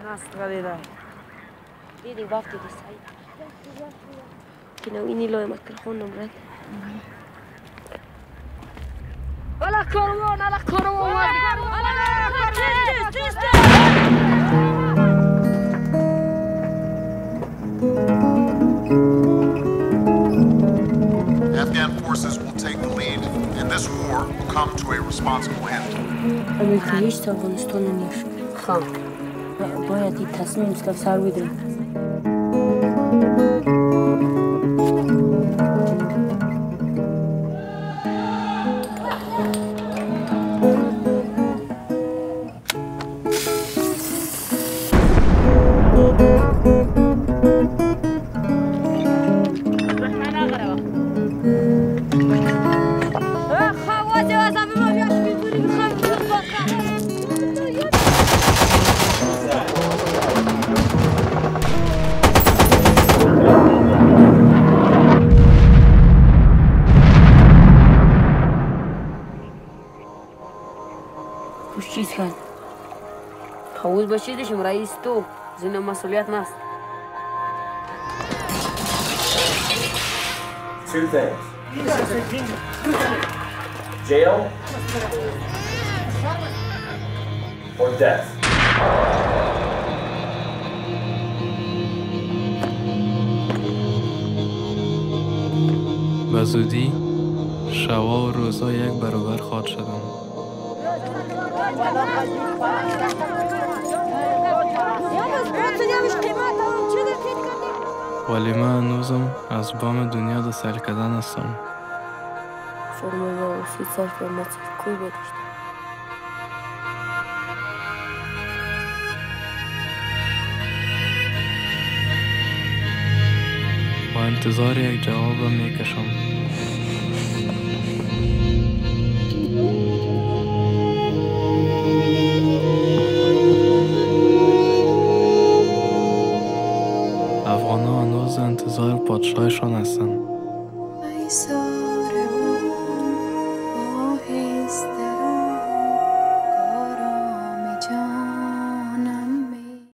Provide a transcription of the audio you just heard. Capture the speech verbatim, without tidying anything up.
نست غلیده دیدی وقتی دی سعید که نوینی لای مکرخون نمرد الا کاروان الا کاروان Afghan forces will take the lead, and this war will come to a responsible end. امریکا هیچ تا افغانستان نمیشه خام باید این تصمیم اسکف سر بیدیم خوش چیز کن حوض باشیدشم رئیس تو زین مسئولیت نست Two things. Jail or death. به زودی شبا و روزا یک برابر خواهد شدم. ولی من هنوزم از بام دنیا در سر کردن هستم. فرمای با اصلی صرف و مصرف کوی بداشت و انتظار یک جواب میکشم. افغان ها هنوز انتظار پادشاهشان هستند.